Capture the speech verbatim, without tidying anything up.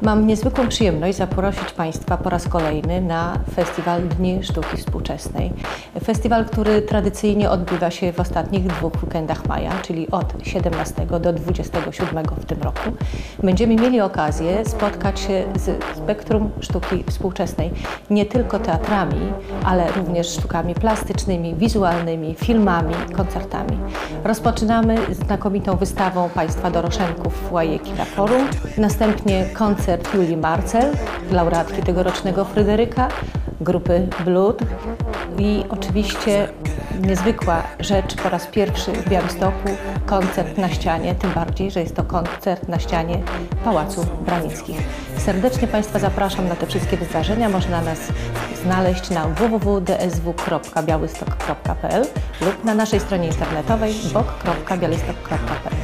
Mam niezwykłą przyjemność zaprosić Państwa po raz kolejny na Festiwal Dni Sztuki Współczesnej. Festiwal, który tradycyjnie odbywa się w ostatnich dwóch weekendach maja, czyli od siedemnastego do dwudziestego siódmego w tym roku. Będziemy mieli okazję spotkać się z spektrum sztuki współczesnej, nie tylko teatrami, ale również sztukami plastycznymi, wizualnymi, filmami, koncertami. Rozpoczynamy znakomitą wystawą Państwa Doroszenków w foyer Kina Forum, następnie koncert Julii Marcel, laureatki tegorocznego Fryderyka, grupy Blood i oczywiście niezwykła rzecz po raz pierwszy w Białymstoku, koncert na ścianie, tym bardziej, że jest to koncert na ścianie Pałacu Branickich. Serdecznie Państwa zapraszam na te wszystkie wydarzenia. Można nas znaleźć na w w w kropka d s w kropka białystok kropka p l lub na naszej stronie internetowej bok kropka białystok kropka p l.